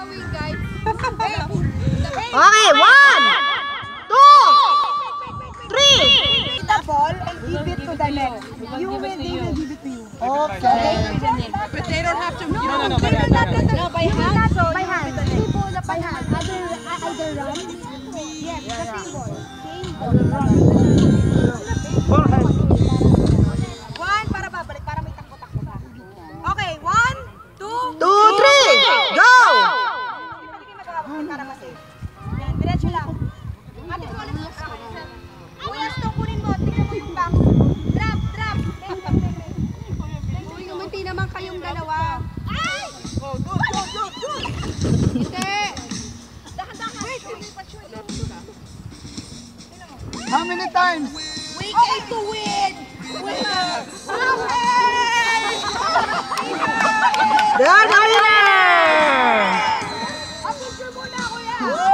win, guys. Okay, 1, 2, 3. The ball and give it to the next. You will, they will give it to you. Okay. But they don't have to. No, by hand. By hand. By hand. Either run. Yes, the same ball. One, para babalik, para may takbo-takbo ka. Okay, 1, 2, 2, 3, go! Hindi kayo magkakabot para ma-save. Yan, diretso lang. Ate mo ulit. Kuya, stop kunin mo. Tingnan mo yung back. Drop. Uy, umunti naman kayong dalawa. Ay! Go. Hindi. Wait. How many times? We came to win! They are the winner! Picture muna, kuya!